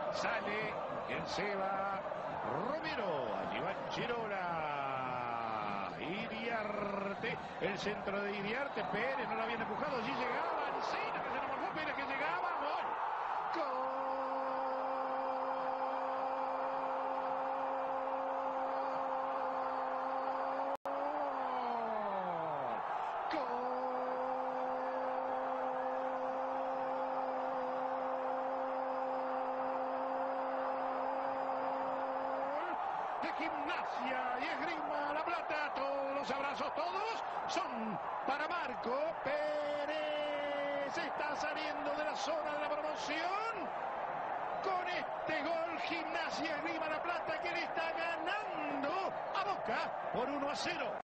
Sale el Seba Romero. Allí va Chirola. Iriarte. El centro de Iriarte. Pérez no lo habían empujado. Allí llegaba Encina, que se enamoró. Pérez que llegaba. Gol. Gol. De Gimnasia y Esgrima La Plata. Todos los abrazos, todos son para Marco Pérez. Está saliendo de la zona de la promoción con este gol. Gimnasia Esgrima La Plata, que le está ganando a Boca por 1-0.